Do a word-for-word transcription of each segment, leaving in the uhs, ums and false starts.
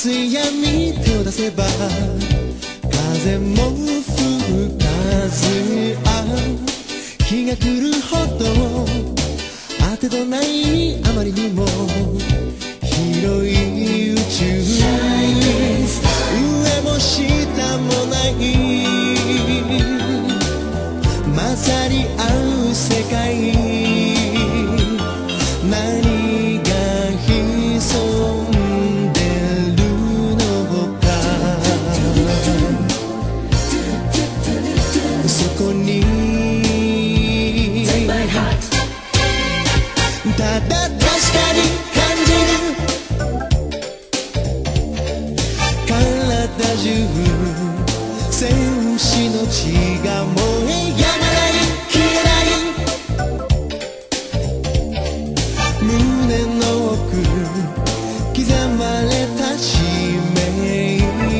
熱い闇手を出せば風も吹かず、あ日が来るほど当てとないあまりにも広い宇宙、上も下もない混ざり合う世界、何が潜んでるのか、そこにただ確かに感じる、体中戦士の血が燃えやまない消えない、胸の奥刻まれた使命、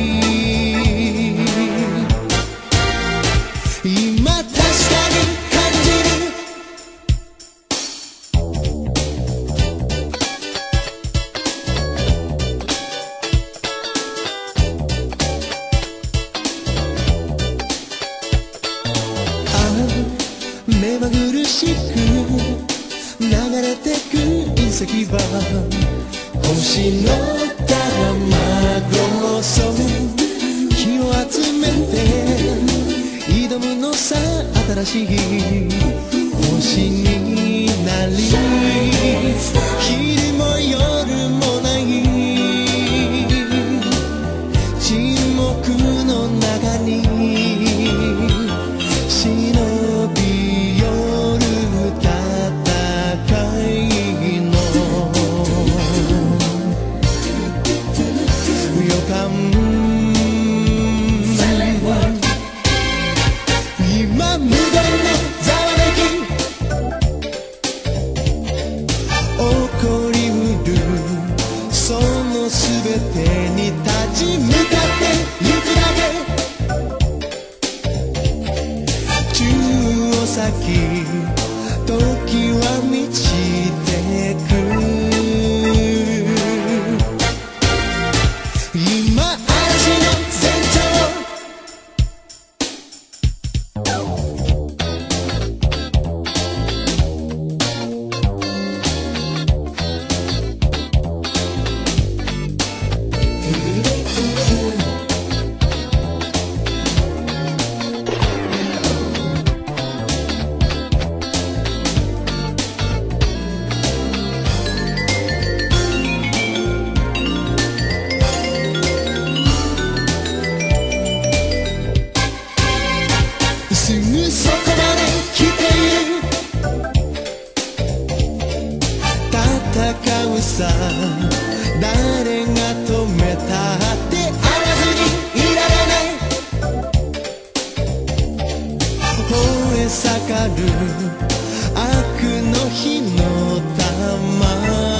今確かに感じる、目まぐるしく流れてく隕石は星の卵、そう気を集めて挑むのさ、新しい星になり、昼も夜もない沈黙の中に忍び寄る戦いの予感、今無言のざわめき起こりうるその全てに立ち向かってゆくだけ、宙を咲き時は満ちてく、今嵐の前兆、すぐそこまで来ている、戦うさ誰が止めたって会わずにいられない、燃え盛る悪の火の玉